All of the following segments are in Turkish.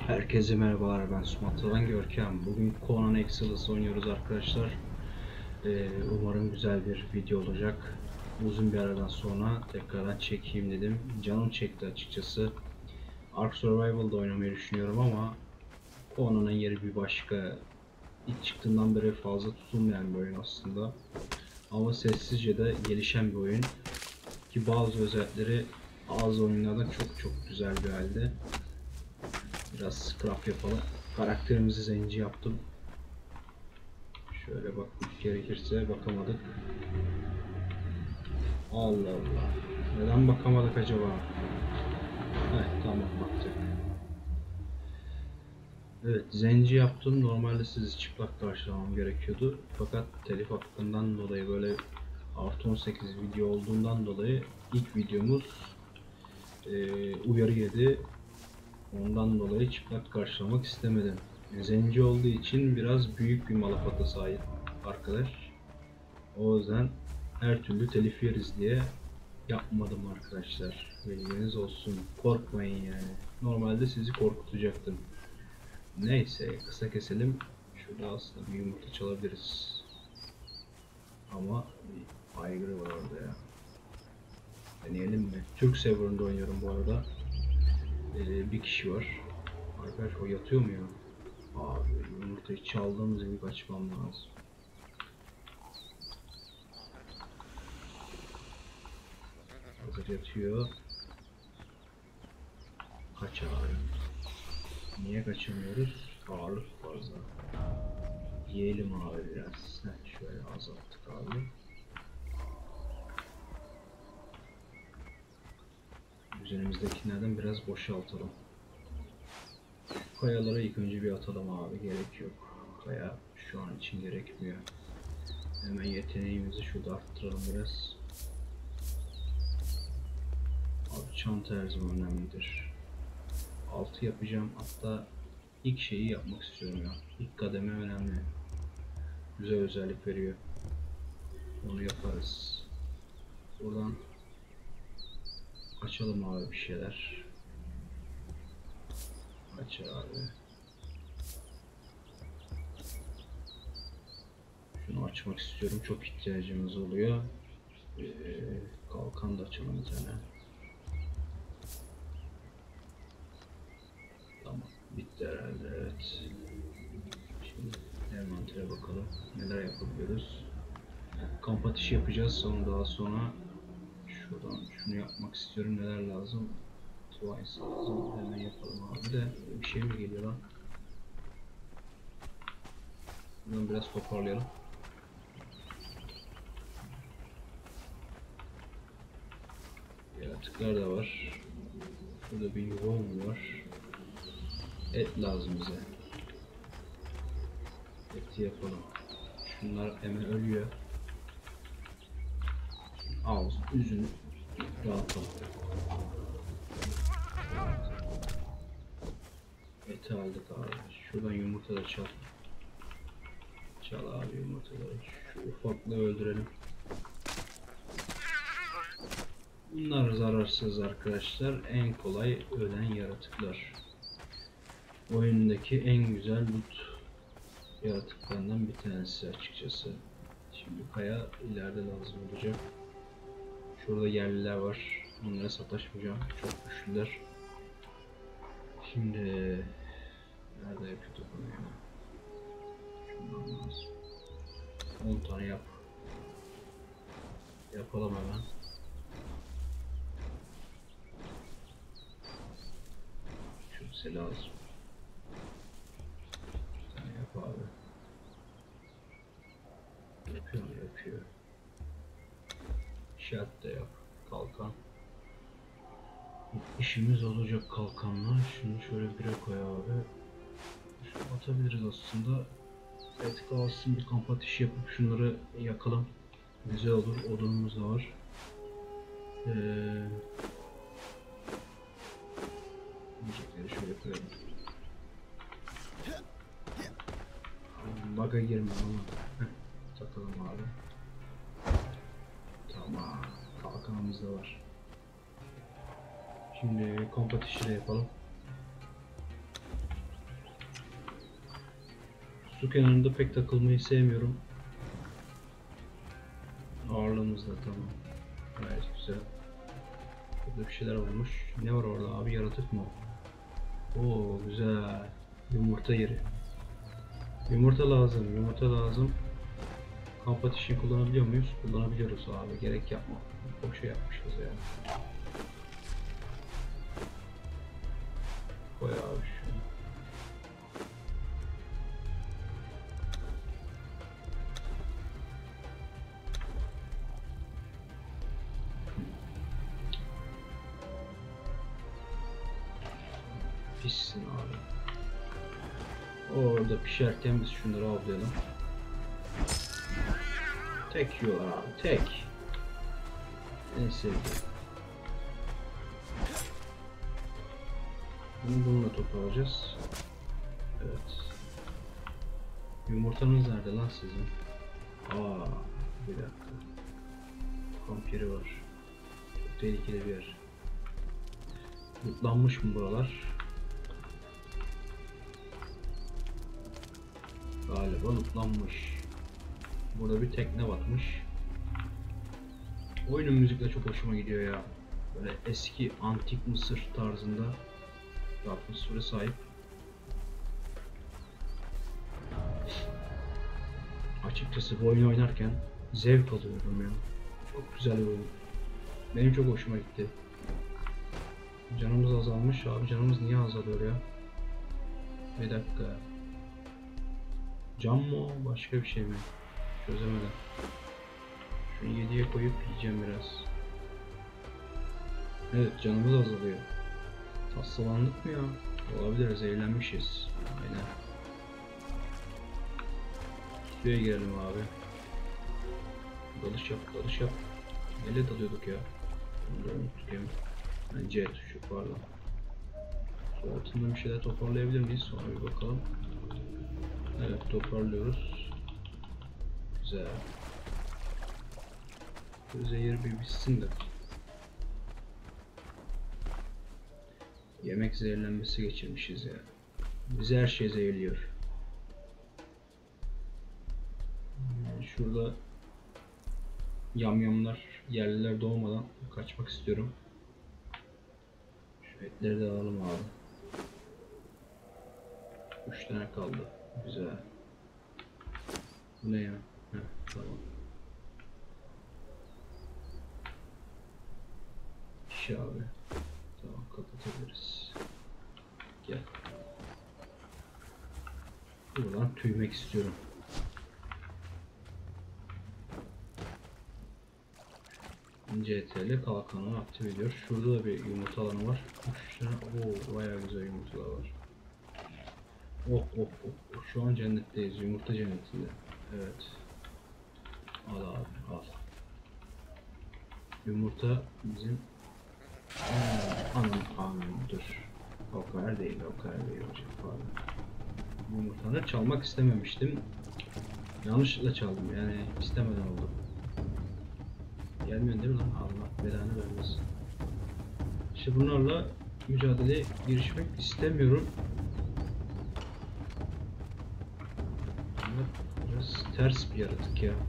Herkese merhabalar, ben Sumatra'dan Görkem. Bugün Conan Exiles oynuyoruz arkadaşlar. Umarım güzel bir video olacak. Uzun bir aradan sonra tekrardan çekeyim dedim. Canım çekti açıkçası. Ark Survival'da oynamayı düşünüyorum ama Conan'ın yeri bir başka. İlk çıktığından beri fazla tutulmayan bir oyun aslında. Ama sessizce de gelişen bir oyun. Ki bazı özellikleri bazı oyunlardan çok güzel bir halde. Biraz scrap yapalım. Karakterimizi zenci yaptım. Şöyle bakmak gerekirse bakamadık. Allah Allah. Neden bakamadık acaba? Tamam baktık. Evet, zenci yaptım. Normalde sizi çıplak karşılamam gerekiyordu. Fakat telif hakkından dolayı böyle artı 18 video olduğundan dolayı ilk videomuz uyarı yedi. Ondan dolayı çıplak karşılamak istemedim. Zenci olduğu için biraz büyük bir malafata sahip arkadaş. O yüzden her türlü telif yeriz diye yapmadım arkadaşlar. Bilginiz olsun. Korkmayın yani. Normalde sizi korkutacaktım. Neyse, kısa keselim. Şurada aslında bir yumurta çalabiliriz. Ama bir aygırı var orada ya. Deneyelim mi? Türk serverında oynuyorum bu arada. Bir kişi var. Arkadaş o yatıyor mu ya? Abi yumurtayı çaldığımız gibi kaçmam lazım. Hazır yatıyor. Kaç abi. Niye kaçamıyoruz? Ağırlık fazla. Yiyelim abi biraz. Şöyle azalttık abi. Üzerimizdekilerden biraz boşaltalım. Şu kayalara ilk önce bir atalım abi. Gerek yok. Kaya şu an için gerekmiyor. Hemen yeteneğimizi şurada arttıralım biraz. Abi çanta her zaman önemlidir. 6 yapacağım. Hatta ilk şeyi yapmak istiyorum ya. İlk kademe önemli. Güzel özellik veriyor. Onu yaparız. Buradan açalım abi bir şeyler. Aç abi. Şunu açmak istiyorum. Çok ihtiyacımız oluyor. Kalkan da açalım bir tane. Tamam. Bitti herhalde. Evet. Şimdi envantere bakalım. Neler yapabiliyoruz. Kamp ateşi yapacağız. Daha sonra şuradan şunu yapmak istiyorum. Neler lazım? Twice lazım. Hemen yapalım abi de. Bir şey mi geliyor lan? Bunu biraz toparlayalım. Yaratıklar da var. Burada bir yuvam var. Et lazım bize. Eti yapalım. Şunlar hemen ölüyor. Al, üzünü rahatalım. Eti aldık abi. Şuradan yumurta da çal. Çal abi yumurtaları. Şu ufaklığı öldürelim. Bunlar zararsız arkadaşlar. En kolay ölen yaratıklar. Oyundaki en güzel loot yaratıklarından bir tanesi açıkçası. Şimdi kaya ileride lazım olacak. Şurada yerliler var. Onlara sataşmayacağım. Çok güçlüler. Şimdi nerede yapıyorduk onu ya? Şundan lazım. 10 tane yap. Yapalım hemen. Şurası lazım. Bir tane yap abi. Yapıyor mu? Yapıyor. Şart da yap. Kalkan. İşimiz olacak kalkanla. Şunu şöyle bire koy abi. Şunu atabiliriz aslında. Et kalsın, bir kamp ateşi yapıp şunları yakalım. Güzel olur. Odunumuz da var. Yiyecekleri şöyle koyalım. Bug'a girme ama. Takalım abi. Tamam. Kalkanımız da var. Şimdi kamp ateşi de yapalım. Su kenarında pek takılmayı sevmiyorum. Ağırlığımız da tamam. Gayet güzel. Burada bir şeyler olmuş. Ne var orada abi, yaratık mı? Oo güzel. Yumurta yeri. Yumurta lazım, yumurta lazım. Kamp ateşini kullanabiliyor muyuz? Kullanabiliyoruz abi. Gerek yapma. Boşa yapmışız ya. Koy abi şunu. Pişsin abi. Orada pişerken biz şunları avlayalım. Tek yiyorlar abi, tek. En sevdiğim. Bunu bununla toparlayacağız. Evet. Yumurtanız nerede lan sizin? Aa, bir dakika. Kamp yeri var. Çok tehlikeli bir yer. Lootlanmış mı buralar? Galiba lootlanmış. Burada bir tekne batmış. Oyunun müzikle çok hoşuma gidiyor ya. Böyle eski antik Mısır tarzında bir atmosfere sahip. Açıkçası bu oyunu oynarken zevk alıyorum ya. Çok güzel bir oyun. Benim çok hoşuma gitti. Canımız azalmış abi. Canımız niye azalıyor ya? Bir dakika. Cam mı o? Başka bir şey mi? Çözemedim. Şunu 7'ye koyup yiyeceğim biraz. Evet, canımız azalıyor. Hastalandık mı ya? Olabilir, zehirlenmişiz. Aynen. Suya girelim abi. Dalış yap, dalış yap. Neyle dalıyorduk ya? Bunu da unuttuk ya. Yani C tuşu, pardon. Su altında bir şeyler toparlayabilir miyiz? Sonra bir bakalım. Evet, toparlıyoruz. Güzel. Bu zehir bir bitsin de. Yemek zehirlenmesi geçirmişiz ya. Bizi her şey zehirliyor. Yani şurada yamyamlar, yerliler doğmadan kaçmak istiyorum. Şu etleri de alalım abi. 3 tane kaldı. Güzel. Bu ne ya? Heh, tamam. İşi abi. Tamam, kapatabiliriz. Gel. Buradan tüymek istiyorum. CTRL kalkanı aktif ediyor. Şurada da bir yumurta alanı var. 3 tane. Oo, bayağı güzel yumurtalar var. Oh oh oh. Şu an cennetteyiz. Yumurta cennetinde. Evet. Al abi, al. Yumurta bizim anam dur. O kadar değil, o kadar değil hocam. Pardon. Yumurtanı çalmak istememiştim. Yanlışlıkla çaldım, yani istemeden oldu. Gelmiyorsun değil mi lan? Allah belanı vermesin. İşte bunlarla mücadeleye girişmek istemiyorum. Biraz ters bir yaratık ya.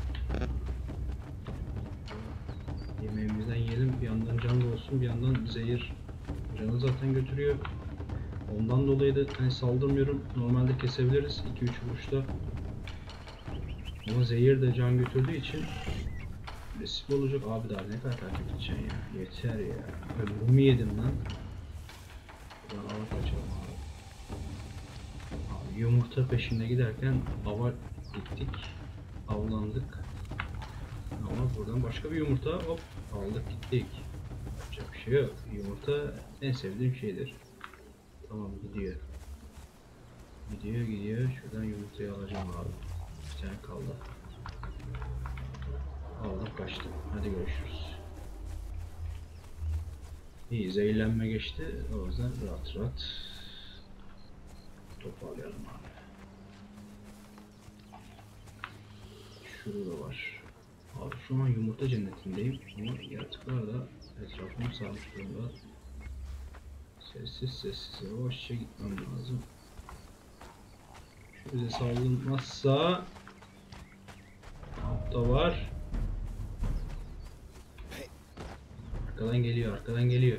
Yemeğimizden yiyelim, bir yandan can olsun, bir yandan zehir canı zaten götürüyor. Ondan dolayı da hani saldırmıyorum. Normalde kesebiliriz 2-3 vuruşta. Ama zehir de can götürdüğü için riskli olacak. Abi daha ne kadar takip edeceksin ya? Yeter ya. Ömrümü yedim lan. Buradan ava kaçalım abi. Abi yumurta peşinde giderken ava gittik. Avlandık. Ama buradan başka bir yumurta hop aldık gittik. Yapacak bir şey yok. Yumurta en sevdiğim şeydir. Tamam, gidiyor. Gidiyor. Şuradan yumurtayı alacağım abi. Bir tane kaldı. Aldım kaçtım. Hadi görüşürüz. İyi, zehirlenme geçti. O yüzden rahat toparlayalım abi. Şurada var. Abi şu an yumurta cennetindeyim. Ama yaratıklar da etrafımı sarmış durumda. Sessiz yavaşça gitmem lazım. Bize saldırmazsa altta var. Arkadan geliyor, arkadan geliyor.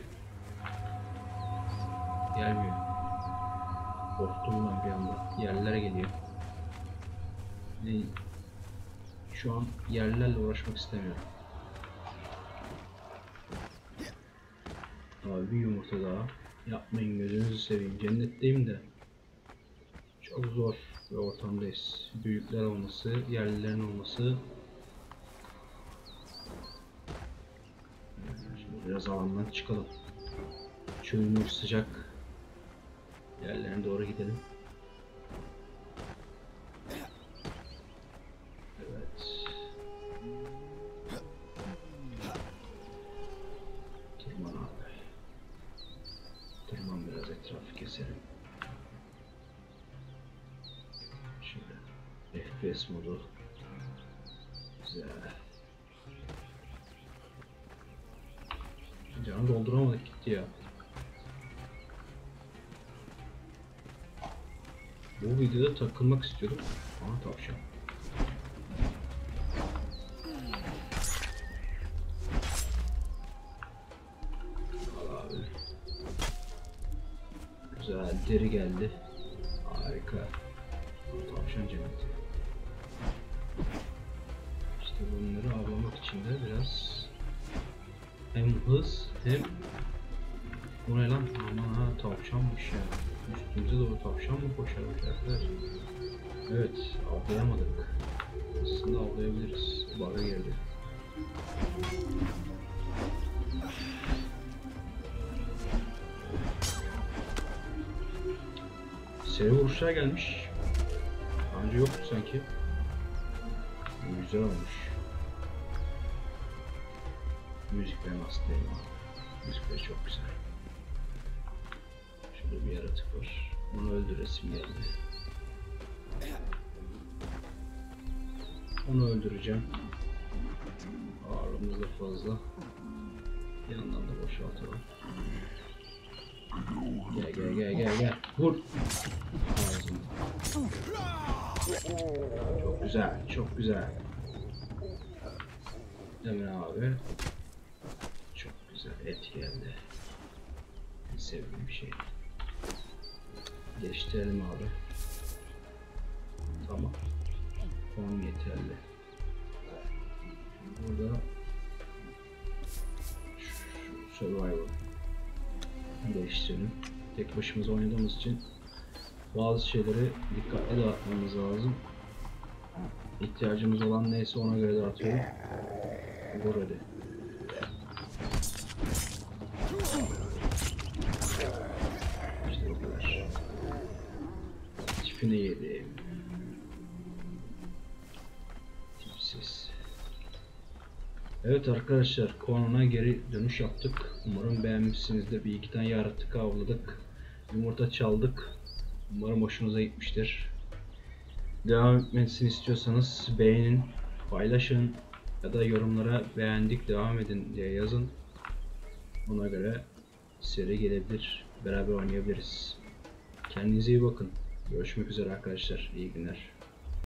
Gelmiyor. Korktum ben bir anda. Yerlere geliyor. Şu an yerlerle uğraşmak istemiyorum. Abi bir yumurta daha. Yapmayın, gözünüzü seveyim. Cennetteyim de. Çok zor bir ortamdayız. Büyükler olması, yerlilerin olması. Şimdi biraz alandan çıkalım. Çölmüş sıcak. Yerlerine doğru gidelim. Evet. Tırman abi. Tırman, biraz etrafı keselim. Şimdi FPS modu. Güzel. Canı dolduramadık, gitti ya. Bu videoda takılmak istiyordum. Aha, tavşan. Al abi. Güzel, deri geldi. Harika. Tavşan cenneti. İşte bunları avlamak için de biraz hem hız hem... Bu ne lan? Aman ha, tavşanmış ya. Üstümüze doğru tavşan mı koşarmış arkadaşlar? Evet, avlayamadık. Aslında avlayabiliriz. Bug'a geldi. Seri vuruşlar gelmiş. Daha önce yoktu sanki. Güzel olmuş. Müziklerin hastayım abi. Müzikleri çok güzel. Şurada bir yaratık var. Onu öldüresim geldi. Onu öldüreceğim. Ağırlığımız da fazla. Bir yandan da boşaltalım. Gel. Vur. Ağzım. Çok güzel, çok güzel. Hemen abi. Çok güzel, et geldi. Sevdiğim bir şey. Geliştirelim abi. Tamam. Puan yeterli. Burada Survival geliştirelim. Tek başımıza oynadığımız için bazı şeyleri dikkatli dağıtmamız lazım. İhtiyacımız olan neyse ona göre dağıtıyorum. Vur hadi. İşte bu kadar. Tipini yedim. Tipsiz. Evet arkadaşlar, konuna geri dönüş yaptık. Umarım beğenmişsinizdir. Bir iki tane yaratık avladık. Yumurta çaldık. Umarım hoşunuza gitmiştir. Devam etmesini istiyorsanız beğenin, paylaşın ya da yorumlara beğendik, devam edin diye yazın. Ona göre seri gelebilir, beraber oynayabiliriz. Kendinize iyi bakın. Görüşmek üzere arkadaşlar. İyi günler.